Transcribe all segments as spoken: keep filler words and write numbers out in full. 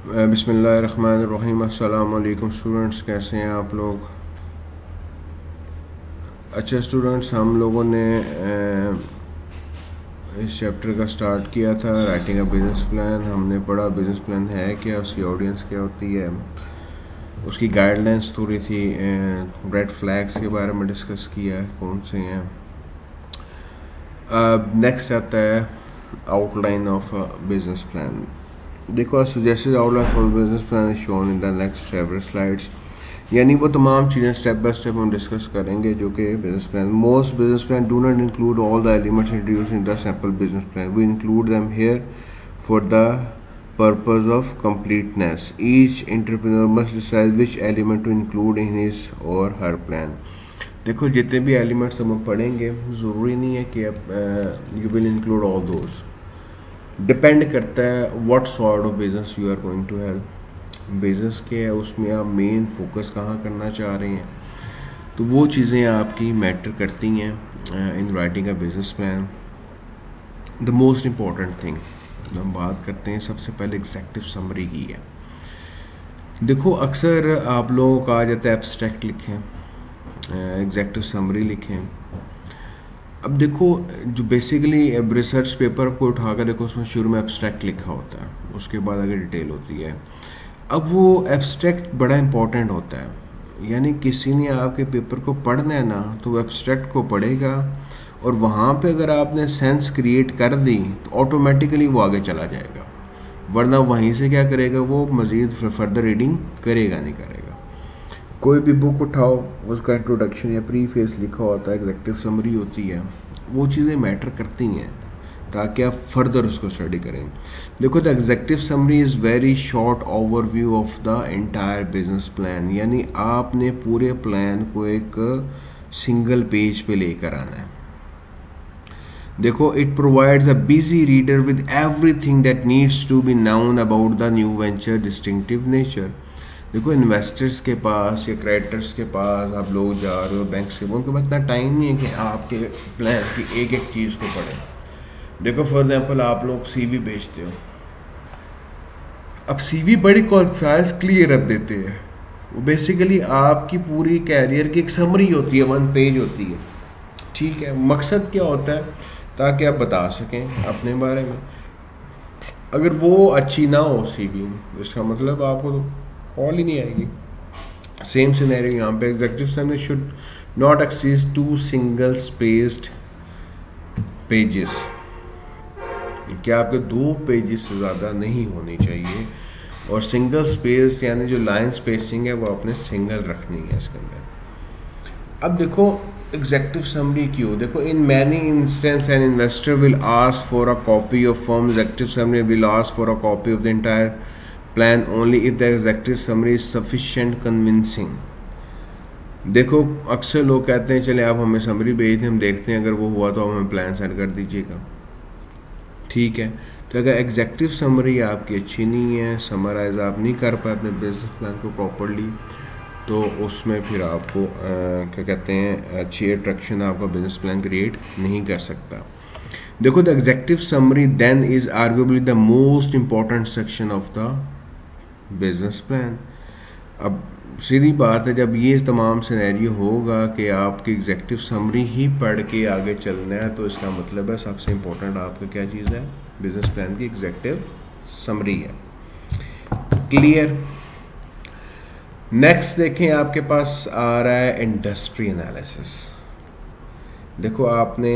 बिस्मिल्लाहिर्रहमानिर्रहीम। अस्सलाम वालेकुम स्टूडेंट्स, कैसे हैं आप लोग? अच्छा स्टूडेंट्स, हम लोगों ने इस चैप्टर का स्टार्ट किया था राइटिंग अ बिज़नेस प्लान। हमने पढ़ा बिज़नेस प्लान है क्या, उसकी ऑडियंस क्या होती है, उसकी गाइडलाइंस थोड़ी थी, रेड फ्लैग्स के बारे में डिस्कस किया कौन से हैं। नेक्स्ट आता है outline of a business plan. देखो, suggested outline for business plan is shown in the next several slides. यानी वो तमाम चीज़ें स्टेप बाय स्टेप हम डिस्कस करेंगे जो कि business plan. Most business plan do not include all the elements introduced in the sample business plan. We include them here for the purpose of completeness. Each entrepreneur must decide which element to include in his or her plan. देखो, जितने भी elements हम पढ़ेंगे ज़रूरी नहीं है कि आप you will include all those. Depend करता है what sort of business you are going to help. Business के है उसमें आप मेन फोकस कहाँ करना चाह रहे हैं, तो वो चीज़ें आपकी मैटर करती हैं in writing a business plan. The most important thing हम बात करते हैं सबसे पहले एग्जेक्टिव समरी की है। देखो, अक्सर आप लोगों का आ जाता है एब्स्ट्रैक्ट लिखें, एग्जेक्टिव समरी लिखें। अब देखो, जो बेसिकली रिसर्च पेपर को उठा कर देखो, उसमें शुरू में एब्स्ट्रैक्ट लिखा होता है, उसके बाद आगे डिटेल होती है। अब वो एब्स्ट्रैक्ट बड़ा इंपॉर्टेंट होता है, यानी किसी ने आपके पेपर को पढ़ना है ना, तो वो एब्स्ट्रैक्ट को पढ़ेगा और वहाँ पे अगर आपने सेंस क्रिएट कर दी तो ऑटोमेटिकली वो आगे चला जाएगा, वरना वहीं से क्या करेगा, वो मज़ीद फर्दर रीडिंग करेगा नहीं करेगा। कोई भी बुक उठाओ, उसका इंट्रोडक्शन या प्री फेस लिखा होता है, एग्जेक्टिव समरी होती है, वो चीज़ें मैटर करती हैं ताकि आप फर्दर उसको स्टडी करें। देखो, the executive summary is very short overview of the entire business plan. यानी आपने पूरे प्लान को एक सिंगल पेज पे लेकर आना है। देखो, it provides a busy reader with everything that needs to be known about the new venture distinctive nature. देखो, इन्वेस्टर्स के पास या क्रेडिटर्स के पास आप लोग जा रहे हो, बैंक्स के, उनके पास इतना टाइम नहीं है कि आपके प्लान की एक एक चीज़ को पढ़ें। देखो, फॉर एग्जांपल आप लोग सीवी बेचते हो, अब सीवी बड़ी कॉन्साइज क्लियर रख देते हैं। वो बेसिकली आपकी पूरी कैरियर की एक समरी होती है, वन पेज होती है, ठीक है। मकसद क्या होता है, ताकि आप बता सकें अपने बारे में। अगर वो अच्छी ना हो सीवी, इसका मतलब आपको तो कॉल ही नहीं आएगी। सेम सिनेरियो यहाँ पे, executive summary should not exceed two single spaced pages, कि आपके दो पेजेस से ज़्यादा नहीं होनी चाहिए, और सिंगल स्पेस यानी जो लाइन स्पेसिंग है वो आपने सिंगल रखनी है इसके अंदर। अब देखो, एग्जेक्टिव समरी क्यों, देखो, in many instance an investor will ask for a copy of form. Executive summary will ask for a copy of the entire plan only if the executive summary is sufficient convincing. देखो, अक्सर लोग कहते हैं चले आप हमें summary भेज दें, हम देखते हैं, अगर वो हुआ तो हमें प्लान सेंड कर दीजिएगा, ठीक है। तो अगर एग्जेक्टिव समरी आपकी अच्छी नहीं है, समराइज आप नहीं कर पाए अपने बिजनेस प्लान को प्रॉपरली, तो उसमें फिर आपको आ, क्या कहते हैं, अच्छी अट्रैक्शन आपका बिजनेस प्लान क्रिएट नहीं कर सकता। देखो, the executive summary then is arguably the most important section of the business plan. अब सीधी बात है, जब ये तमाम सिनेरियो होगा कि आपकी एग्जेक्टिव समरी ही पढ़ के आगे चलना है, तो इसका मतलब है सबसे इम्पोर्टेंट आपका क्या चीज़ है, बिजनेस प्लान की एग्जेक्टिव समरी है। क्लियर। नेक्स्ट देखें, आपके पास आ रहा है इंडस्ट्री एनालिसिस। देखो, आपने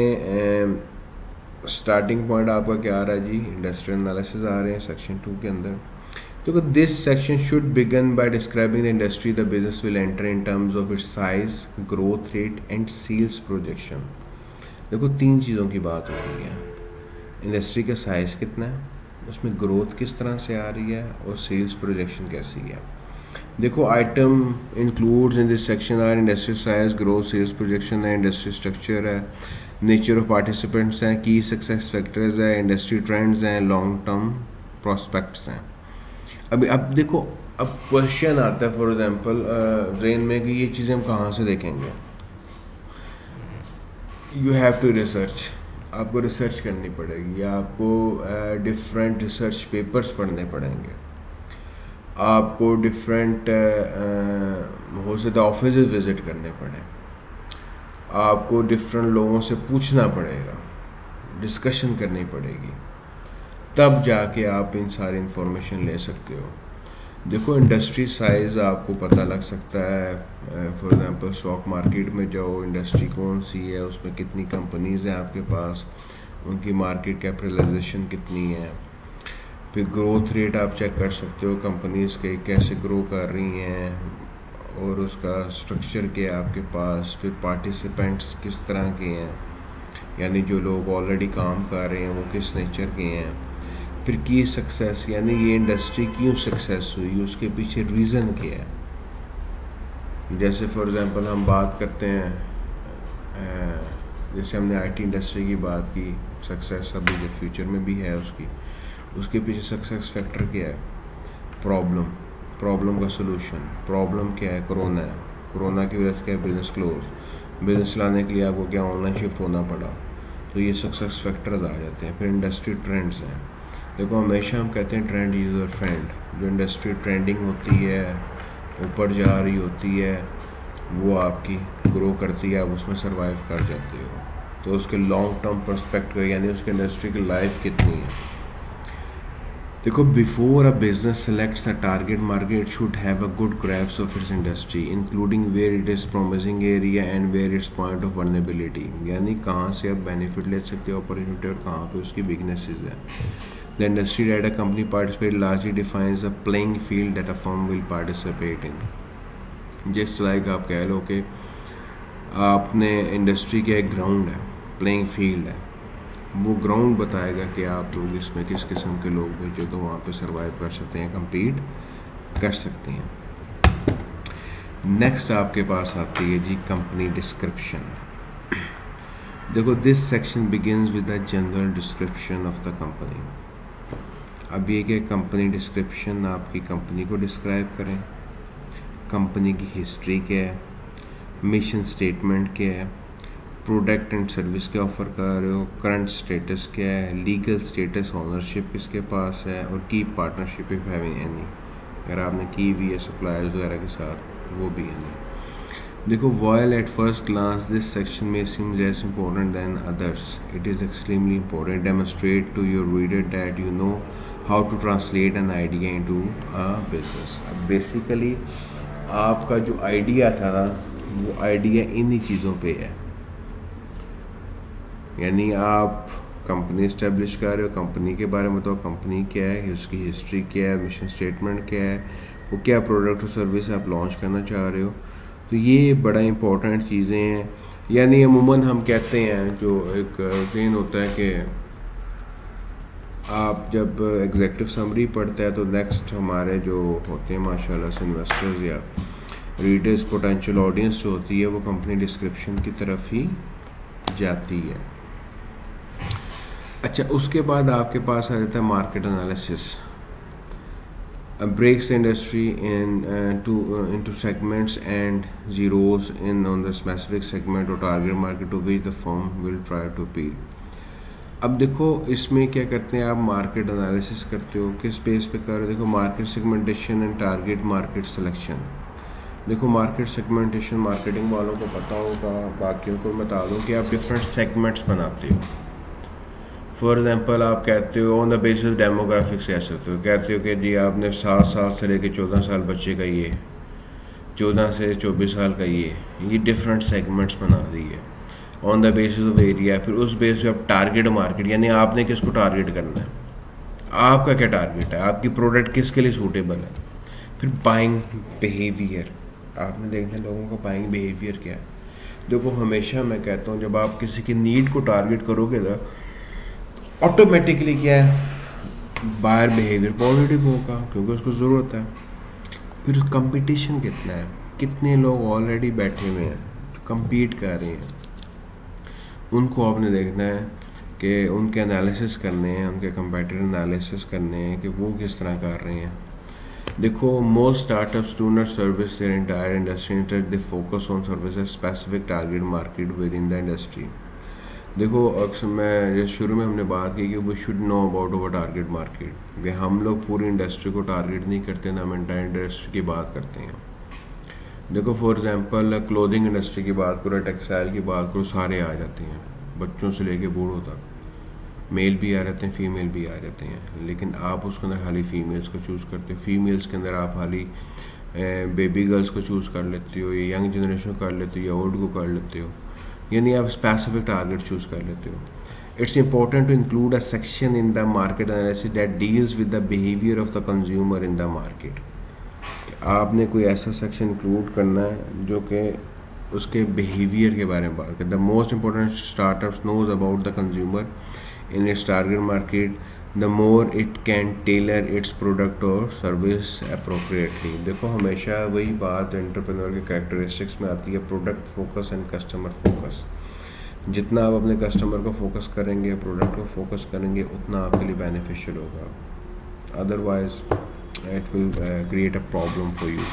स्टार्टिंग पॉइंट आपका क्या आ रहा है जी, इंडस्ट्री एनालिसिस आ रहे हैं सेक्शन टू के अंदर। देखो, this section should begin by describing the industry the business will enter in terms of its size, growth rate and sales projection. देखो, तीन चीज़ों की बात हो रही है, इंडस्ट्री का साइज़ कितना है, उसमें ग्रोथ किस तरह से आ रही है, और सेल्स प्रोजेक्शन कैसी है। देखो, item includes in this section are industry size, growth, sales projection है, इंडस्ट्री स्ट्रक्चर है, नेचर ऑफ पार्टिसिपेंट्स हैं, की सक्सेस फैक्टर्स है, इंडस्ट्री ट्रेंड्स हैं, लॉन्ग टर्म प्रॉस्पेक्ट्स हैं। अभी अब देखो, अब क्वेश्चन आता है फॉर एग्जांपल ब्रेन में कि ये चीज़ें हम कहाँ से देखेंगे। यू हैव टू रिसर्च, आपको रिसर्च करनी पड़ेगी, या आपको डिफरेंट रिसर्च पेपर्स पढ़ने पड़ेंगे। आपको डिफरेंट हो सकता है ऑफिस विज़िट करने पड़े, आपको डिफरेंट लोगों से पूछना पड़ेगा, डिस्कशन करनी पड़ेगी, तब जाके आप इन सारी इंफॉर्मेशन ले सकते हो। देखो इंडस्ट्री साइज़ आपको पता लग सकता है। फॉर एग्जांपल स्टॉक मार्केट में जाओ, इंडस्ट्री कौन सी है, उसमें कितनी कंपनीज़ हैं आपके पास, उनकी मार्केट कैपिटलाइजेशन कितनी है, फिर ग्रोथ रेट आप चेक कर सकते हो कंपनीज़ के कैसे ग्रो कर रही हैं और उसका स्ट्रक्चर क्या है आपके पास, फिर पार्टिसिपेंट्स किस तरह के हैं, यानी जो लोग ऑलरेडी काम कर रहे हैं वो किस नेचर के हैं, फिर की सक्सेस यानी ये इंडस्ट्री क्यों सक्सेस हुई, उसके पीछे रीज़न क्या है। जैसे फॉर एग्जांपल हम बात करते हैं, जैसे हमने आईटी इंडस्ट्री की बात की, सक्सेस अभी जो फ्यूचर में भी है उसकी, उसके पीछे सक्सेस फैक्टर क्या है, प्रॉब्लम, प्रॉब्लम का सोल्यूशन। प्रॉब्लम क्या है, कोरोना है, कोरोना की वजह से क्या बिज़नेस क्लोज, बिज़नेस लाने के लिए आपको क्या ऑनलाइन शिफ्ट होना पड़ा, तो ये सक्सेस फैक्टर्स आ जाते हैं। फिर इंडस्ट्री ट्रेंड्स हैं। देखो हमेशा हम कहते हैं ट्रेंड इज़ योर फ्रेंड। जो इंडस्ट्री ट्रेंडिंग होती है, ऊपर जा रही होती है, वो आपकी ग्रो करती है, आप उसमें सर्वाइव कर जाते हो। तो उसके लॉन्ग टर्म पर्सपेक्टिव यानी उसके इंडस्ट्री की लाइफ कितनी है। देखो before a business selects a target market, it should have a good grasps of its industry including where it is promising area and where its point of vulnerability, यानी कहाँ से आप बेनिफिट ले सकते हो अपॉर्चुनिटी और कहाँ पे उसकी वीकनेसेस है। The industry that a company participates largely defines the playing field that a firm will participate in. Just like आप कह लो कि आपने इंडस्ट्री का एक ग्राउंड है, प्लेइंग फील्ड है, वो ग्राउंड बताएगा कि आप लोग इसमें किस किस्म के लोग हैं जो तो वहाँ पे सर्वाइव कर सकते हैं, compete कर सकते हैं। नेक्स्ट आपके पास आती है जी कंपनी डिस्क्रिप्शन। देखो this section begins with the general description of the company. अब ये कि कंपनी डिस्क्रिप्शन आपकी कंपनी को डिस्क्राइब करें, कंपनी की हिस्ट्री क्या है, मिशन स्टेटमेंट क्या है, प्रोडक्ट एंड सर्विस क्या ऑफ़र कर रहे हो, करंट स्टेटस क्या है, लीगल स्टेटस, ओनरशिप किसके पास है, और की पार्टनरशिप इफ हैविंग एनी, अगर आपने की भी है सप्लायर्स वगैरह के साथ, वो भी है नहीं। देखो while at first glance this section may seem less important than others, it is extremely important. Demonstrate to your reader that you know how to translate an idea into a business. अब basically आपका जो idea था ना, वो idea इन्हीं चीज़ों पे है। यानी आप कंपनी इस्टेब्लिश कर रहे हो, कंपनी के बारे में तो कंपनी क्या है, उसकी हिस्ट्री क्या है, मिशन स्टेटमेंट क्या है, वो क्या प्रोडक्ट और सर्विस आप लॉन्च करना चाह रहे हो, तो ये बड़ा इंपॉर्टेंट चीज़ें हैं। यानी अमूमन हम कहते हैं, जो एक जहन होता है कि आप जब एग्जेक्टिव समरी पढ़ते हैं तो नेक्स्ट हमारे जो होते हैं माशाल्लाह से इन्वेस्टर्स या रीडर्स, पोटेंशियल ऑडियंस जो होती है, वो कंपनी डिस्क्रिप्शन की तरफ ही जाती है। अच्छा, उसके बाद आपके पास आ जाता है market analysis. Uh, breaks the industry in uh, to uh, into segments and zeroes in on the specific segment or target market to which the firm will try to appeal. अब देखो इसमें क्या करते हैं आप, मार्केट एनालिसिस करते हो, किस बेस पे कर रहे हो। देखो market segmentation and target market selection. देखो मार्केट सेगमेंटेशन मार्केटिंग वालों को पता होगा, बाकियों को बता दूँ कि आप डिफरेंट सेगमेंट्स बनाते हो। फॉर एग्जांपल आप कहते हो ऑन द बेसिस डेमोग्राफिक्स कह सकते हो, कहते हो कि जी आपने सात साल से लेकर चौदह साल बच्चे का ये, चौदह से चौबीस साल का ये ये डिफरेंट सेगमेंट्स बना दिए on the basis of area. फिर उस बेस पे आप टारगेट मार्केट, यानी आपने किसको टारगेट करना है, आपका क्या टारगेट है, आपकी प्रोडक्ट किसके लिए सूटेबल है। फिर बाइंग बिहेवियर, आपने देखना लोगों का बाइंग बिहेवियर क्या है। देखो हमेशा मैं कहता हूँ जब आप किसी की नीड को टारगेट करोगे ना, ऑटोमेटिकली क्या है, बायर बिहेवियर पॉजिटिव होगा क्योंकि उसको ज़रूरत है। फिर कंपटीशन कितना है, कितने लोग ऑलरेडी बैठे हुए हैं कंपीट कर रहे हैं, उनको आपने देखना है कि उनके एनालिसिस करने हैं, उनके कंपेटिटिव एनालिसिस करने हैं कि वो किस तरह कर रहे हैं। देखो most startups do not service their entire industry, instead they focus on service a specific target market within the industry. देखो अक्सर मैं जैसे शुरू में हमने बात की कि we should know about our target market, कि हम लोग पूरी इंडस्ट्री को टारगेट नहीं करते ना, हम एंटायर इंडस्ट्री की बात करते हैं। देखो फॉर एग्जांपल क्लोथिंग इंडस्ट्री की बात करो, टेक्सटाइल की बात करो, सारे आ जाते हैं, बच्चों से लेके बूढ़ों तक, मेल भी आ जाते हैं, फीमेल भी आ जाते हैं। लेकिन आप उसके अंदर खाली फीमेल्स को चूज़ करते हो, फीमेल्स के अंदर आप खाली बेबी गर्ल्स को चूज़ कर लेते हो, या यंग जनरेशन को कर लेते हो, या ओल्ड को कर लेते हो, यानी आप स्पेसिफिक टारगेट चूज़ कर लेते हो। It's important to include a section in the market analysis that deals with the behaviour of the consumer in the market. आपने कोई ऐसा सेक्शन इंक्लूड करना है जो कि उसके बिहेवियर के बारे में बात करे। The most important startups knows about the consumer in its target market, the more it can tailor its product or service appropriately। देखो हमेशा वही बात एंटरप्रेन्योर के कैरेक्टरिस्टिक्स में आती है, product focus and customer focus. जितना आप अपने कस्टमर को फोकस करेंगे, प्रोडक्ट को फोकस करेंगे, उतना आपके लिए बेनिफिशियल होगा, otherwise it will create a problem for you.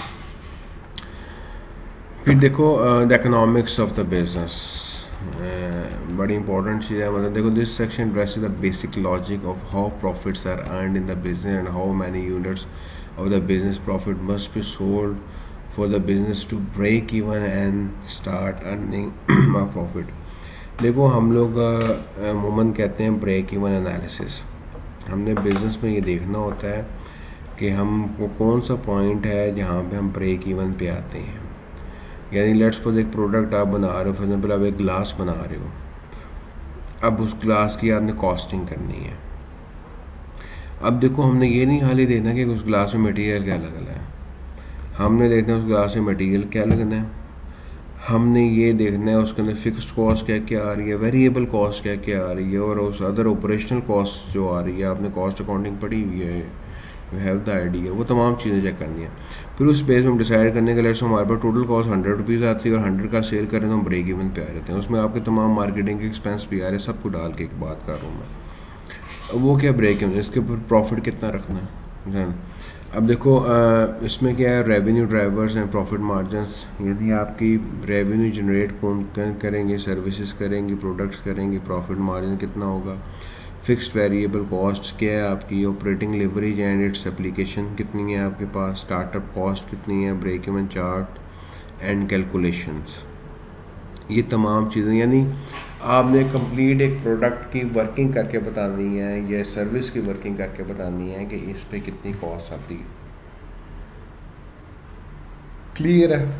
फिर देखो the economics of the business, बड़ी इंपॉर्टेंट चीज़ है। मतलब देखो this section addresses the basic logic of how profits are earned in the business and how many units of the business profit must be sold for the business to break even and start earning a profit. देखो हम लोग अमूमन कहते हैं break even analysis. हमने business में ये देखना होता है कि हमको कौन सा पॉइंट है जहाँ पे हम ब्रेक इवन पे आते हैं। यानी लेट्स सपोज एक प्रोडक्ट आप बना रहे हो, फॉर एग्जाम्पल आप एक ग्लास बना रहे हो, अब उस ग्लास की आपने कॉस्टिंग करनी है। अब देखो हमने ये नहीं खाली देखना कि उस ग्लास में मटेरियल क्या लगना है, हमने देखना है उस ग्लास में मटेरियल क्या लगना है, हमने ये देखना है उसके अंदर फिक्स्ड कॉस्ट क्या क्या आ रही है, वेरिएबल कॉस्ट क्या क्या आ रही है, और उस अदर ऑपरेशनल कॉस्ट जो आ रही है, आपने कॉस्ट अकाउंटिंग पढ़ी हुई है, यू हैव द आइडिया, वो तमाम चीज़ें चेक करनी है। फिर उस स्पेस में हम डिसाइड करने के लिए हमारे पास टोटल कॉस्ट हंड्रेड रुपीज़ आती है और हंड्रेड का सेल करें तो हम ब्रेक इवन पे आ जाते हैं। उसमें आपके तमाम मार्केटिंग के एक्सपेंस भी आ रहे हैं, सबको डाल के एक बात कर रहा हूँ मैं। वो क्या ब्रेक इवन, इसके ऊपर प्रॉफिट कितना रखना है। अब देखो आ, इसमें क्या है, revenue drivers and profit margins. यदि आपकी रेवेन्यू जनरेट कौन करेंगे, सर्विसेज करेंगे, प्रोडक्ट्स करेंगे, प्रॉफिट मार्जिन कितना होगा, फिक्स्ड वेरिएबल कॉस्ट क्या है आपकी, operating leverage and its application कितनी है आपके पास, स्टार्टअप कॉस्ट कितनी है, break even chart and calculations, ये तमाम चीज़ें। यानी आपने कंप्लीट एक प्रोडक्ट की वर्किंग करके बतानी है या सर्विस की वर्किंग करके बतानी है कि इस पे कितनी कॉस्ट आती है। क्लियर है।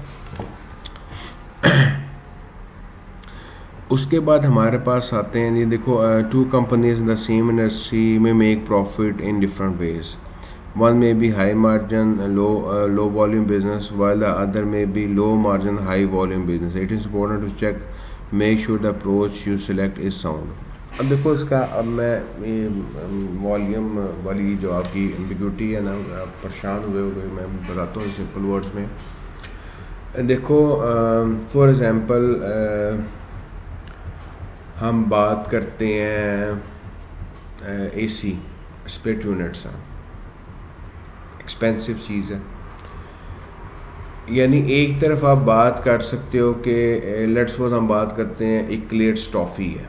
उसके बाद हमारे पास आते हैं, ये देखो two companies in the same industry में make profit in different ways. One में be high margin low low volume business while the other में be low margin high volume business. It is important to check make sure the approach you select is sound. अब देखो इसका, अब मैं ये volume वाली जो आपकी एम्बिग्यूटी है ना, आप परेशान हुए हुए मैं बताता हूँ सिंपल वर्ड्स में। देखो फॉर एग्ज़ाम्पल हम बात करते हैं एसी स्प्लिट यूनिट्स हैं, एक्सपेंसिव चीज़ है। यानी एक तरफ आप बात कर सकते हो कि लेट्स सपोज हम बात करते हैं इक्लेयर्स टॉफ़ी है।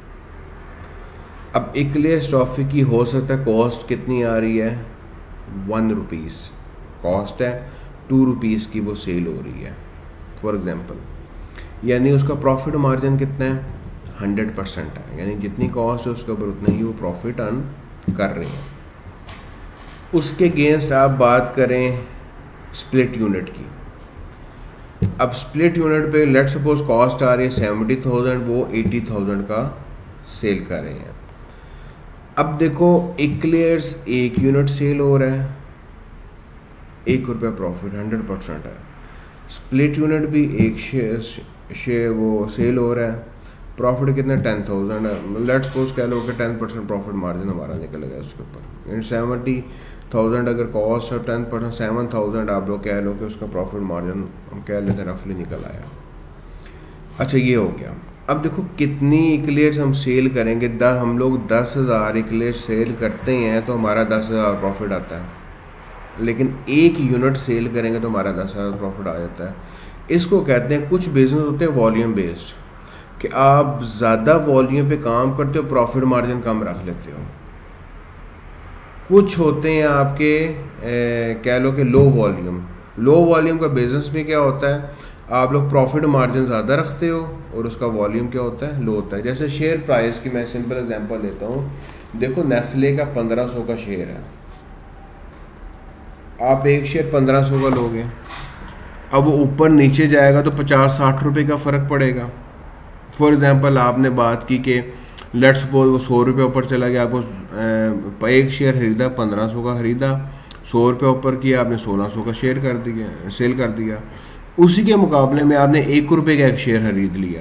अब इक्लेयर्स टॉफ़ी की हो सकता है कॉस्ट कितनी आ रही है, वन रुपीज़ कॉस्ट है, टू रुपीज़ की वो सेल हो रही है फॉर एग्जांपल। यानी उसका प्रॉफिट मार्जिन कितना है, हंड्रेड परसेंट है। यानी जितनी कॉस्ट है उसके ऊपर उतना ही वो प्रॉफिट अर्न कर रहे हैं। उसके अगेंस्ट आप बात करें स्प्लिट यूनिट की। अब स्प्लिट यूनिट पे लेट्स सपोज कॉस्ट आ रही है सेवेंटी थाउजेंड, वो एटी थाउजेंड का सेल कर रहे हैं। अब देखो इक्लेयर्स एक यूनिट सेल हो रहा है, एक रुपया प्रॉफिट, हंड्रेड परसेंट है। स्प्लिट यूनिट भी एक शेयर शेयर वो सेल हो रहा है, प्रॉफिट कितना, टेन थाउजेंड है। लेट्स सपोज कह लो कि टेन परसेंट प्रॉफिट मार्जिन हमारा निकल गया उसके ऊपर। इन सेवेंटी थाउजेंड अगर कॉस्ट है, टेन परसेंट सेवन थाउजेंड आप लोग कह लो कि उसका प्रॉफिट मार्जिन हम कह लेते हैं रफली निकल आया। अच्छा ये हो गया। अब देखो कितनी इक्लेयर्स हम सेल करेंगे, दस हम लोग दस हज़ार इक्लेयर्स सेल करते हैं तो हमारा दस हज़ार प्रॉफिट आता है। लेकिन एक यूनिट सेल करेंगे तो हमारा दस हज़ार प्रॉफिट आ जाता है। इसको कहते हैं, कुछ बिजनेस होते हैं वॉल्यूम बेस्ड। कि आप ज़्यादा वॉल्यूम पे काम करते हो, प्रॉफिट मार्जिन कम रख लेते हो। कुछ होते हैं आपके कह लो कि लो वॉल्यूम लो वॉल्यूम का बिजनेस में क्या होता है, आप लोग प्रॉफिट मार्जिन ज़्यादा रखते हो और उसका वॉल्यूम क्या होता है, लो होता है। जैसे शेयर प्राइस की मैं सिंपल एग्जांपल लेता हूँ। देखो नेस्ले का पंद्रह सौ का शेयर है, आप एक शेयर पंद्रह सौ का लोगे, अब वो ऊपर नीचे जाएगा तो पचास साठ रुपये का फ़र्क पड़ेगा। फॉर एग्जांपल आपने बात की कि लेट्स सपोज वो सौ रुपये ऊपर चला गया, आपको एक शेयर खरीदा पंद्रह सौ का खरीदा, सौ रुपये ऊपर किया आपने सोलह सौ का शेयर कर दिया, सेल कर दिया। उसी के मुकाबले में आपने एक रुपये का एक शेयर खरीद लिया,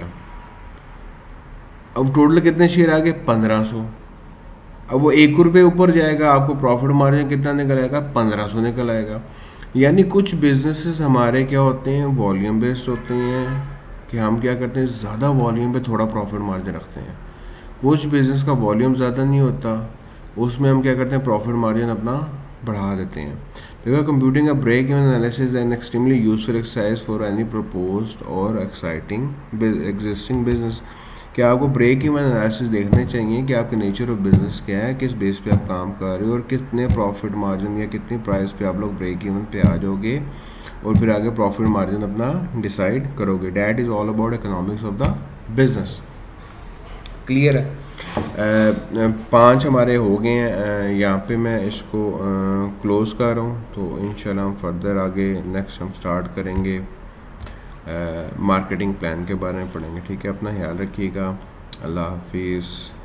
अब टोटल कितने शेयर आ गए, पंद्रह सौ। अब वो एक रुपये ऊपर जाएगा, आपको प्रॉफिट मार्जिन कितना निकल आएगा, पंद्रह सौ निकल आएगा। यानी कुछ बिजनेसेस हमारे क्या होते हैं, वॉल्यूम बेस्ड होते हैं कि हम क्या करते हैं, ज़्यादा वॉल्यूम पे थोड़ा प्रॉफिट मार्जिन रखते हैं। कुछ बिज़नेस का वॉल्यूम ज़्यादा नहीं होता, उसमें हम क्या करते हैं, प्रॉफिट मार्जिन अपना बढ़ा देते हैं। देखो computing a break even analysis an extremely useful exercise for any proposed और एक्साइटिंग एग्जिस्टिंग बिजनेस। क्या आपको ब्रेक इवन एनालिसिस देखने चाहिए कि आपके नेचर ऑफ बिजनेस क्या है, किस बेस पे आप काम कर रहे हो और कितने प्रॉफिट मार्जिन या कितनी प्राइस पे आप लोग ब्रेक इवन पे आ जाओगे और फिर आगे प्रॉफिट मार्जिन अपना डिसाइड करोगे। That is all about economics of the business. Clear है? पांच हमारे हो गए हैं, यहाँ पे मैं इसको क्लोज़ कर रहा हूँ। तो इंशाल्लाह हम फर्दर आगे नेक्स्ट हम स्टार्ट करेंगे, मार्केटिंग प्लान के बारे में पढ़ेंगे। ठीक है, अपना ख्याल रखिएगा। अल्लाह हाफिज़।